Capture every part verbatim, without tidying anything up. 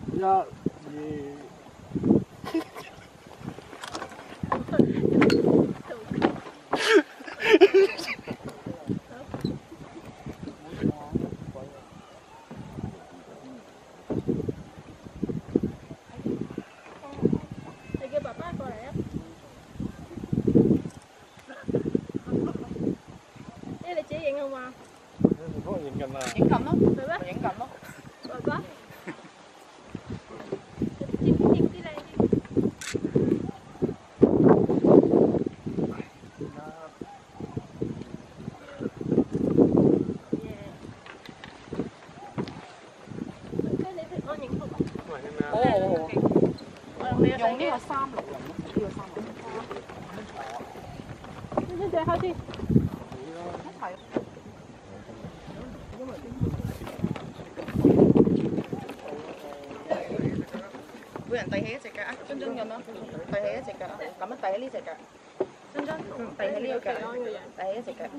一、二。 你叫爸爸過嚟啊！誒，你自己影好嘛？ 你幫我影緊啊！ 影緊咯， 係咩？ 咪影緊咯。 爸爸，接接啲靚啲。 好好好，用呢個三六零咯，呢個三六零。 呢隻開始。 一齊。每人遞起一隻腳啊，津津咁樣，遞起一隻腳啊，咁樣遞起呢隻腳，津津，遞起呢個腳，遞起一隻腳。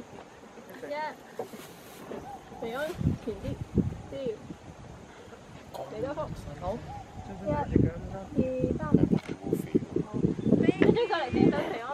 一，平安前啲，啲。幾多幅？好。一、二、三。跟住過嚟先，等平安。